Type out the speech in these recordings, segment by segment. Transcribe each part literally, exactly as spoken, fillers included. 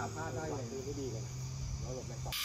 าพลาดได้เลยดูไม่ดีเลยเราหลบไปต่อ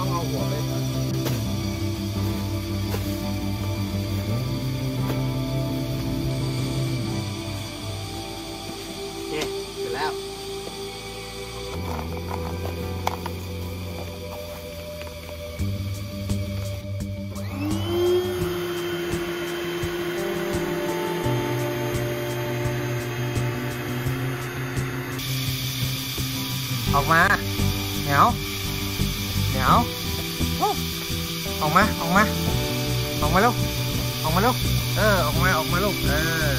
ต้องเอาหัวไปก่อนโอเคเสร็จแล้วออกมาเหนียวเหนียวออกมาออกมาออกมาลูกออกมาลูกเออออกมาออกมาลูกเออ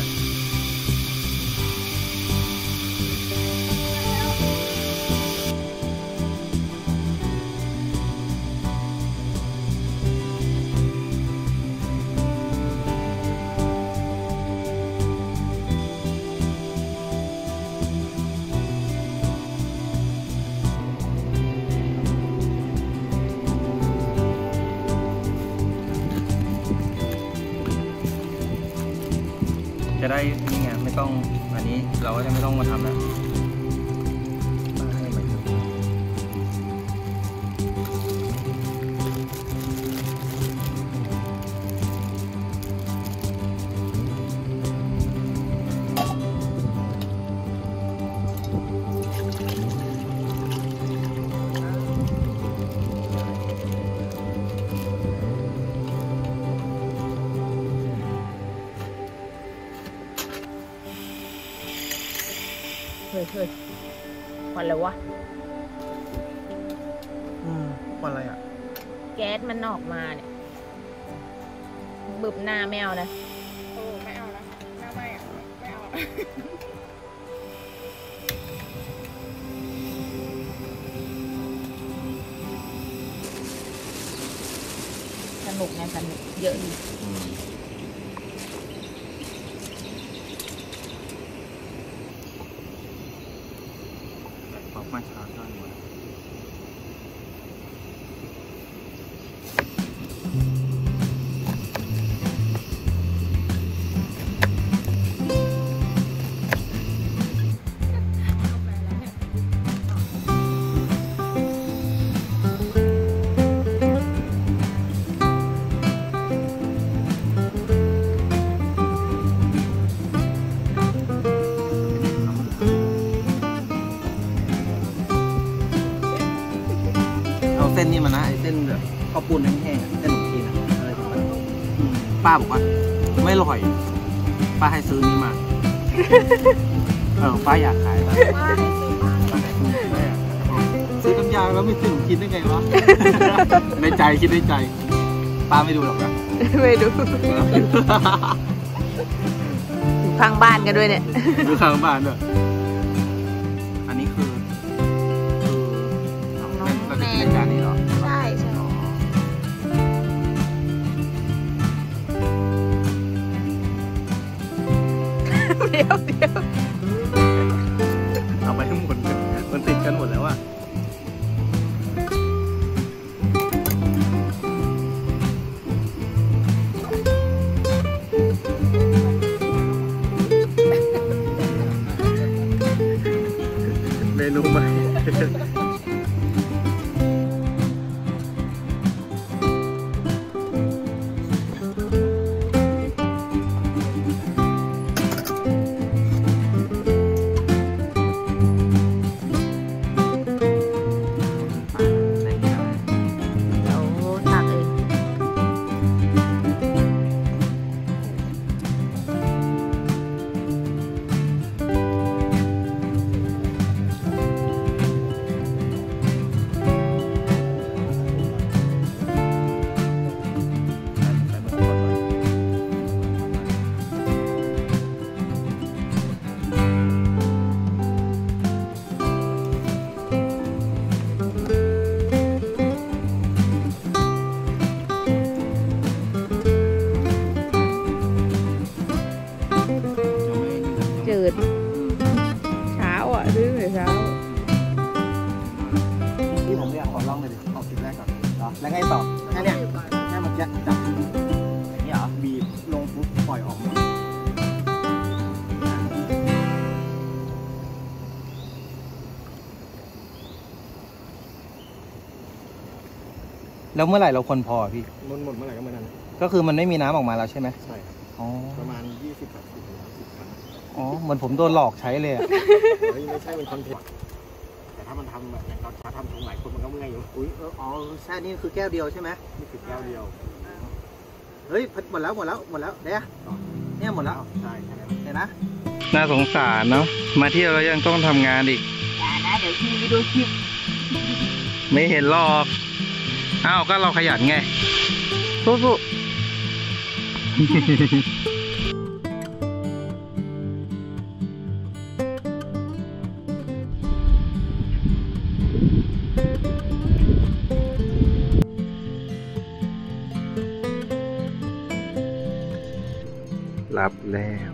จะได้นี่ไงไม่ต้องอันนี้เราก็จะไม่ต้องมาทำแล้วให้มันเฮ้ยเฮ้ยควันอะไรวะอืมควันอะไรอ่ะแก๊สมันออกมาเนี่ยบึบหน้าไม่เอานะโอ้ไม่เอานะหน้าไม่อะไม่เอาสนุกไงสนุกเยอะดีออกมาช้าได้หมดเส้นนี่มันนะไอ้เส้นแบบข้าวปุ้นแห้งๆเส้นขนมจีนอะไรแบบนั้นป้าบอกว่าไม่อร่อยป้าให้ซื้อนี่มาเออป้าอยากขายป้าซื้อน้ำยาแล้วไม่ซื้อขนมจีนได้ไงวะในใจคิดในใจป้าไม่ดูหรอกนะไม่ดูข้างบ้านกันด้วยเนี่ยดูข้างบ้านด้วยอันนี้คือเราจะกินรายการนี้เหรอใช่ใช่เดี๋ยวเดี๋ยวเอาไปทั้งหมดมันติดกันหมดแล้วอะเมนูใหม่จืดเช้าอ่ะซื้อแต่เช้าที่ผมอยากขอลองเลยดิเอาคลิปแรกก่อนแล้วไงต่อแค่เนี้ยแค่เมื่อกี้จับอย่างนี้เหรอบีบลงปุ๊บปล่อยออกมาแล้วเมื่อไหร่เราควรพอพี่มันหมดเมื่อไหร่ก็เมื่อนั้นก็คือมันไม่มีน้ำออกมาแล้วใช่ไหมใช่ครับอ๋อประมาณยี่สิบสามสิบสิบครั้งอ๋อเหมือนผมโดนหลอกใช้เลยอะเฮ้ยไม่ใช่เป็นคอนเทนต์แต่ถ้ามันทำแบบตอนเช้าทำถุงหลายคนมันก็เมื่อยอยู่อุ้ยเอออ๋อใช่นี่คือแก้วเดียวใช่ไหมนี่คือแก้วเดียวเฮ้ยหมดแล้วหมดแล้วหมดแล้วเดี๋ยวเนี่ยหมดแล้วใช่ใช่ไหมเดี๋ยวนะน่าสงสารเนาะมาเที่ยวแล้วยังต้องทำงานอีกอย่านะเดี๋ยวพี่ไปดูคลิปไม่เห็นหรอกอ้าวก็เราขยันไงสู้ๆรับแล้ว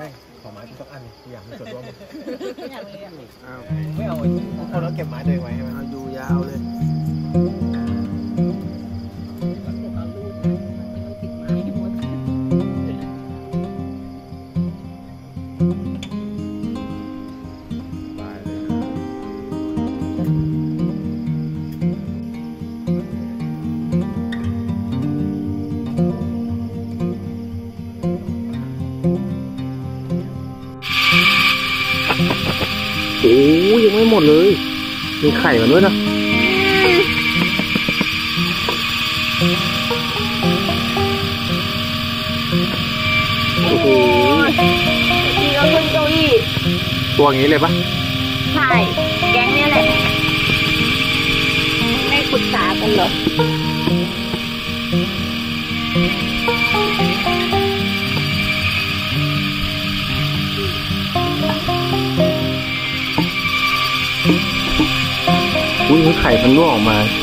ไม่ขอไม้สักอันอยากมีส่วนร่วมอยากมีอ่ะอ้าวไม่เอาทุกคนต้องเก็บไม้ตัวเองไว้ใช่ไหมเอาอยู่ยาวเลยเดี๋ยวตอนรูดนะมันไม่ต้องติดไม้ให้หมดบายเลยโอ้ยยังไม่หมดเลยมีไข่มันด้วยนะโอ้โหทีก็ขึ้นเก้าอี้ตัวอย่างนี้เลยปะใช่แก๊งเนี่ยแหละ ไม่ปรึกษากันเหรออุ้ยไข่มันร่วงออกมา